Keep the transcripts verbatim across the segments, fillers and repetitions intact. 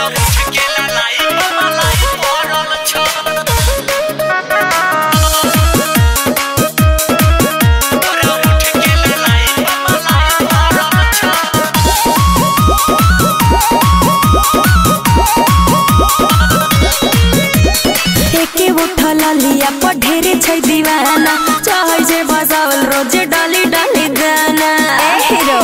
लिया पर ढेरे छै दीवाना चाहे जे बजावल रोज डाली डाली गाना ए हीरो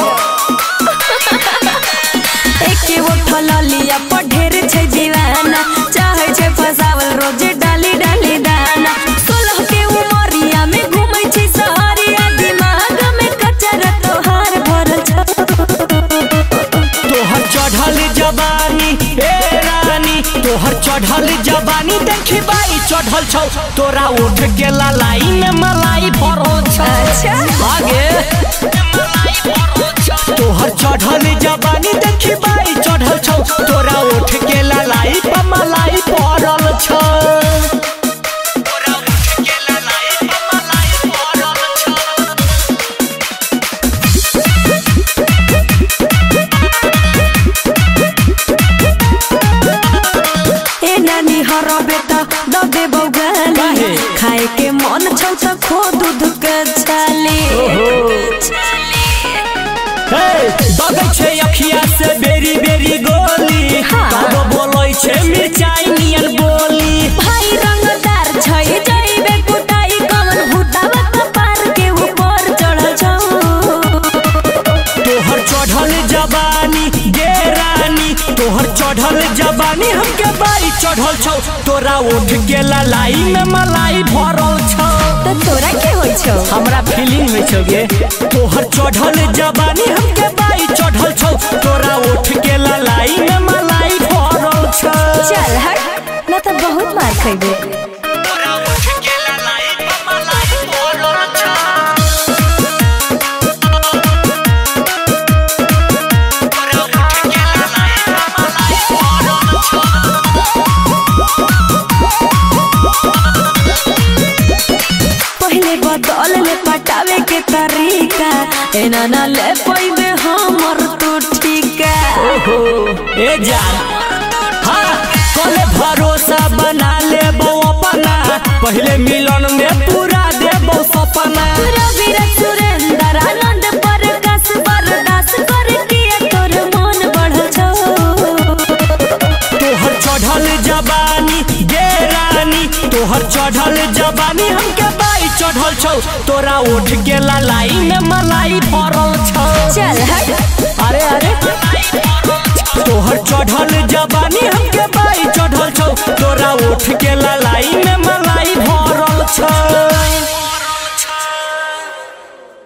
एके वो ठला लिया पर ढेरे छै दीवाना चाहे जे बजावल रोज डाली डाली गाना सोलह के उमरिया में घूमै छी सहरिया दिमाग में कचरा तोहार भरल छ तोहर चढ़ल जवानी ए रानी तोहर चढ़ल जवानी देखी बाई चढ़ल छौ तोरा उठ के लाई में मलाई भरो छ आगे तोहर चढ़ल जवानी देखी बाई चढ़ल छौ तोरा उठ के लाई पर मलाई भरल छ खाए के मन छौ त खो दूध के छाली दगै छै अखिया से बेरी बेरी गोली तब बोलै छै मिर्चाई नियर बोली भाई रंगदार छै जइबे कुटाई कमन भूतावा त पार के ऊपर चढ़ल छौ तोहर चढ़ल जवानी गे रानी तोहर चढ़ल जवानी हमके बाई चढ़ल छौ तोरा उठ के लाई में मलाई भरल छौ त तोरा के होय छौ हमरा फीलिंग होय छौ गे तोहर चढ़ल जवानी हमके बाई चढ़ल छौ तोरा उठ के लाई में मलाई भरल छौ चल हट ना त बहुत मार खइबे तोरा उठ के लाई में मलाई भरल छौ बदल ले पटावे के तरीका एना ना ले पइबे हमर तो ठीका ओहो ए जान हां कोले भरोसा बना ले बो अपना पहले मिलन में पूरा देबो सपना रवि सुरेंद्र आनंद प्रकाश बर्दाश्त कर के तोर मन बढ़ल छौ तोहर चढ़ल जवानी गे रानी तोहर चढ़ल जवानी हमके चढ़ल छौ तोरा उठ के लाई में मलाई भरल छौ चल हट अरे अरे तोहर चढ़ल जवानी